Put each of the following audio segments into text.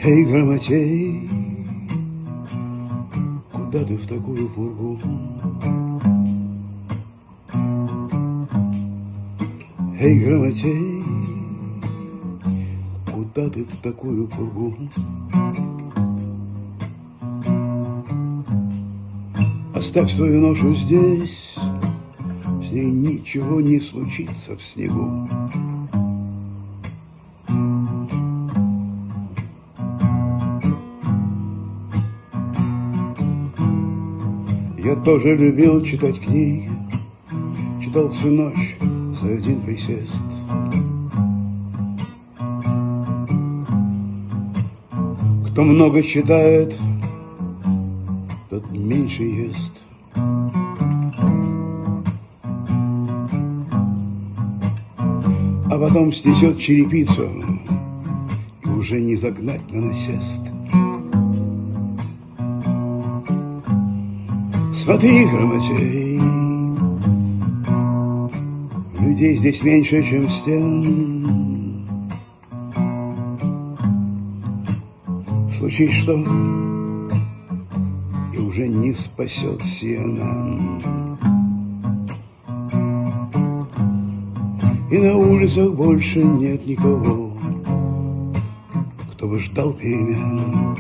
Эй, грамотей, куда ты в такую пургу? Эй, грамотей, куда ты в такую пургу? Оставь свою ношу здесь, с ней ничего не случится в снегу. Я тоже любил читать книги, читал всю ночь за один присест. Кто много читает, тот меньше ест. А потом снесет черепицу, и уже не загнать на насест. Смотри, грамотей, людей здесь меньше, чем стен. Случись что, и уже не спасет CNN. И на улицах больше нет никого, кто бы ждал перемен.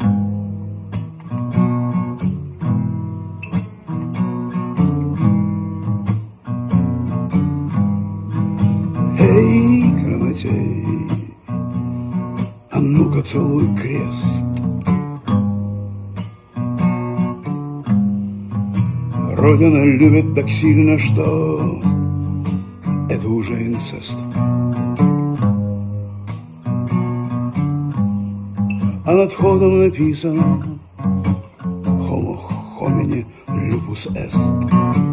Эй, грамотей, а ну-ка целуй крест. Родина любит так сильно, что это уже инцест. А над входом написано Homo homini lupus est.